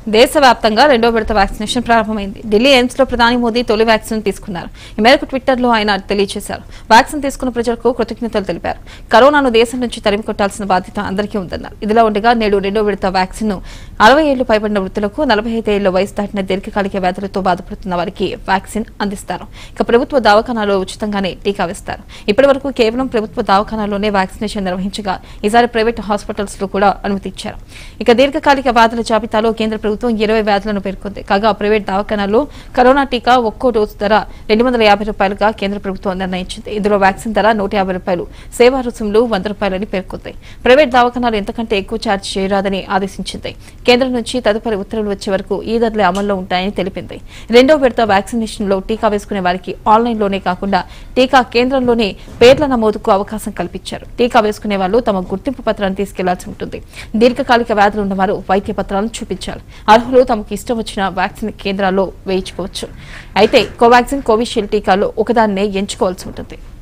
దేశవ్యాప్తంగా రెండో విడత వ్యాక్సినేషన్ ప్రారంభమైంది. ఢిల్లీ ఎయిమ్స్ లో ప్రధాని మోదీ తొలి వ్యాక్సిన్ తీసుకున్నారు. ఈ మేరకు ట్విట్టర్ లో ఆయన తెలియజేశారు. వ్యాక్సిన్ తీసుకున్న ప్రజలకు కృతజ్ఞతలు తెలిపారు. కరోనాను దేశం నుంచి తరిమి కొట్టాల్సిన బాధ్యత అందరికీ ఉందన్నారు. ఇదిలా ఉండగా నేడు రెండో విడత వ్యాక్సిన్ ను 60 ఏళ్లు పైబడిన వృద్ధులకు, 45 ఏళ్ల వయసు దాటిన దీర్ఘకాలిక వ్యాధులతో బాధపడుతున్న వారికి వ్యాక్సిన్ అందిస్తారు. ఇక ప్రభుత్వ దవాఖానాలో ఉచితంగానే టీకా వేస్తారు. ఇప్పటి వరకు కేవలం ప్రభుత్వ దవాఖానాల్లోనే వ్యాక్సినేషన్ నిర్వహించగా ఈసారి ప్రైవేట్ హాస్పిటల్స్ లో కూడా అనుమతి ఇచ్చారు. ఇక దీర్ఘకాలిక వ్యాధుల జాబితాలో కేంద్ర ప్రభుత్వం 20 వ్యాధులను పేర్కొంది. కాగా ప్రైవేట్ దవాఖానాల్లో కరోనా టీకా ఒక్కో డోసు ధర ₹250గా కేంద్ర ప్రభుత్వం నిర్ణయించింది. ఇందులో వ్యాక్సిన్ ధర ₹150, సేవా రుసుములు ₹100 అని పేర్కొంది. ప్రైవేట్ దవాఖానాలు ఎంతకంటే ఎక్కువ ఛార్జ్ చేయరాదని ఆదేశించింది. కేంద్రం నుంచి తదుపరి ఉత్తర్వులు వచ్చే వరకు ఈ ధరలే అమల్లో ఉంటాయని తెలిపింది. రెండో విడత వ్యాక్సినేషన్ లో టీకా వేసుకునే వారికి ఆన్లైన్ లోనే కాకుండా టీకా కేంద్రంలోనే పేర్ల నమోదుకు అవకాశం కల్పించారు. టీకా వేసుకునే వాళ్ళు తమ గుర్తింపు పత్రాన్ని తీసుకెళ్లాల్సి ఉంటుంది. దీర్ఘకాలిక వ్యాధులు ఉన్నవారు వైద్య పత్రాలను చూపించాలి. అర్హులు తమకు ఇష్టం వచ్చిన వ్యాక్సిన్ కేంద్రాల్లో వేయించుకోవచ్చు. అయితే కోవాక్సిన్, కోవిషీల్డ్ టీకాలో ఒకదాన్నే ఎంచుకోవాల్సి ఉంటుంది.